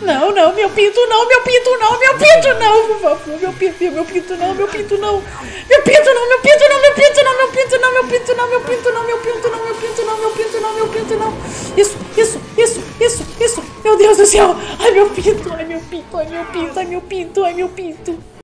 Não, não, meu pinto não, meu pinto não, meu pinto não, por favor, meu pinto não, meu pinto não, meu pinto não, meu pinto não, meu pinto não, meu pinto não, meu pinto não, meu pinto não, meu pinto não, meu pinto não, meu pinto não, meu pinto não, meu pinto não. Isso, meu Deus do céu. Ai, meu pinto, ai, meu pinto, ai, meu pinto, ai, meu pinto, ai, meu pinto.